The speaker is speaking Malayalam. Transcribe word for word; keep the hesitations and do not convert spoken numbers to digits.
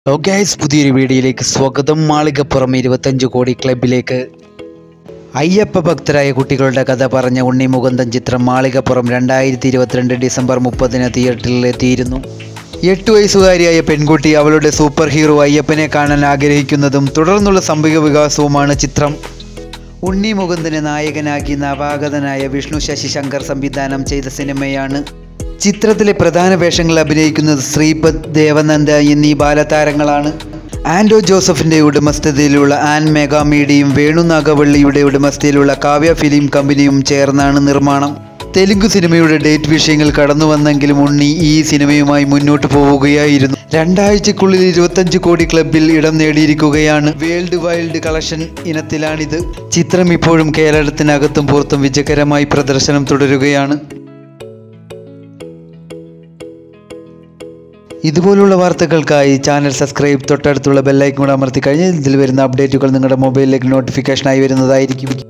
ഹലോ ഗൈസ്, പുതിയൊരു വീഡിയോയിലേക്ക് സ്വാഗതം. മാളികപ്പുറം ഇരുപത്തഞ്ച് കോടി ക്ലബിലേക്ക് അയ്യപ്പ ഭക്തരായ കുട്ടികളുടെ കഥ പറഞ്ഞ ഉണ്ണി മുകുന്ദൻ ചിത്രം മാളികപ്പുറം രണ്ടായിരത്തി ഇരുപത്തിരണ്ട് ഡിസംബർ മുപ്പതിന് തിയേറ്ററിലെത്തിയിരുന്നു. എട്ട് വയസ്സുകാരിയായ പെൺകുട്ടി അവളുടെ സൂപ്പർ ഹീറോ അയ്യപ്പനെ കാണാൻ ആഗ്രഹിക്കുന്നതും തുടർന്നുള്ള സംഭവ വികാസവുമാണ് ചിത്രം. ഉണ്ണി മുകുന്ദനെ നായകനാക്കി നവാഗതനായ വിഷ്ണു ശശിശങ്കർ സംവിധാനം ചെയ്ത സിനിമയാണ്. ചിത്രത്തിലെ പ്രധാന വേഷങ്ങൾ അഭിനയിക്കുന്നത് ശ്രീപദ്, ദേവനന്ദ എന്നീ ബാലതാരങ്ങളാണ്. ആൻഡോ ജോസഫിൻ്റെ ഉടമസ്ഥതയിലുള്ള ആൻ മെഗാ മീഡിയയും വേണു നാഗവള്ളിയുടെ ഉടമസ്ഥതയിലുള്ള കാവ്യ ഫിലിം കമ്പനിയും ചേർന്നാണ് നിർമ്മാണം. തെലുങ്ക് സിനിമയുടെ ഡേറ്റ് വിഷയങ്ങൾ കടന്നു വന്നെങ്കിലും ഉണ്ണി ഈ സിനിമയുമായി മുന്നോട്ട് പോവുകയായിരുന്നു. രണ്ടാഴ്ചക്കുള്ളിൽ ഇരുപത്തഞ്ച് കോടി ക്ലബിൽ ഇടം നേടിയിരിക്കുകയാണ്. വേൾഡ് വൈൽഡ് കളക്ഷൻ ഇനത്തിലാണിത്. ചിത്രം ഇപ്പോഴും കേരളത്തിനകത്തും പുറത്തും വിജയകരമായി പ്രദർശനം തുടരുകയാണ്. ഇതുപോലുള്ള വാർത്തകൾക്കായി ചാനൽ സബ്സ്ക്രൈബ്, തൊട്ടടുത്തുള്ള ബെല്ലൈക്കൺ കൂടെ അമർത്തി കഴിഞ്ഞാൽ ഇതിൽ വരുന്ന അപ്ഡേറ്റുകൾ നിങ്ങളുടെ മൊബൈലിലേക്ക് നോട്ടിഫിക്കേഷനായി വരുന്നതായിരിക്കും.